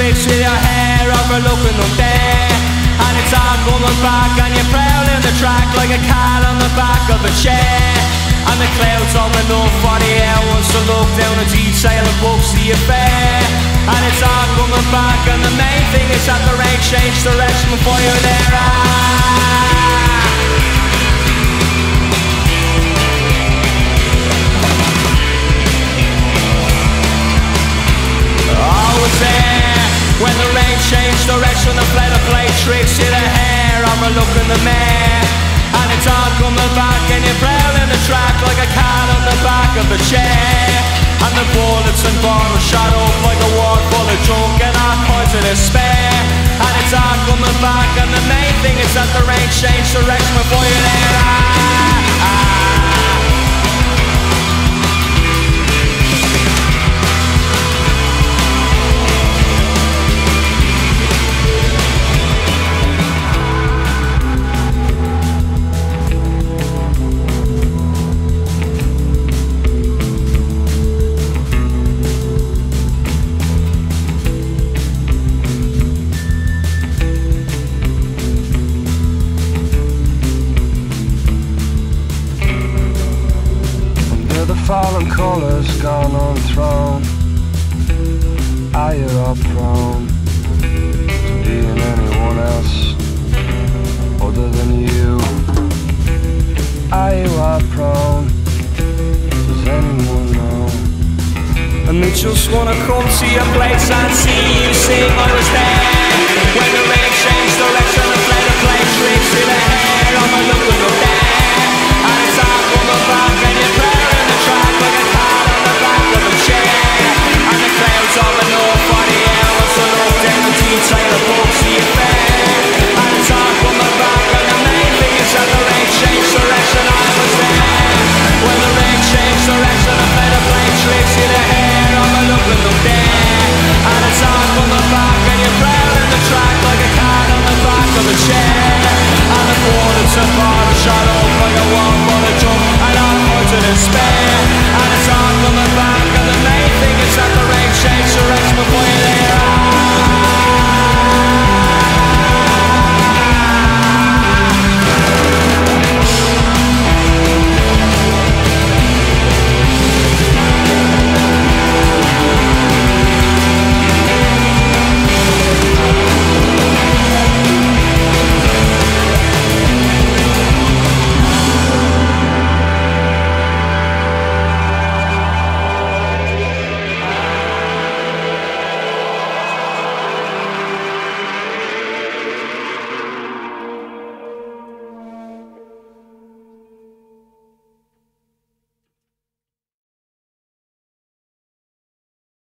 tricks with your hair, overlooking them there. And it's all coming back and you're prowling the track like a cat on the back of a chair. And the clouds open up for the air wants to look down the detail and books the affair. And it's all coming back and the main thing is that the rain changed direction before you're there. When the rain changed direction, the flight play tricks to the hair, overlooking the mare. And it's all coming back and you're prowling the track like a cat on the back of a chair. And the bullets and bottles shot up like a wall full of junk and all kinds of despair. And it's all coming back and the main thing is that the rain changed direction before you're there. Fallen colours gone unthrown. Are you all prone to being anyone else other than you? Are you all prone? Does anyone know? And they just wanna come to your place and see you sing. I was there when the rain changed direction and played a play tricks with the hair on my look and look there. And it's all coming back and you're prowling the track like a cat on the back of a chair. And the clouds open up for the air wants to look down the detail of books the affair. And it's all coming back and the main thing is that the rain changed direction. I was there when the rain changed direction and played a play tricks with the hair on my look and look there. And it's all coming back and you're prowling the track like a cat on the back of a chair. And the bullets and bottles shot up like a wall full of junk and all kinds of despair.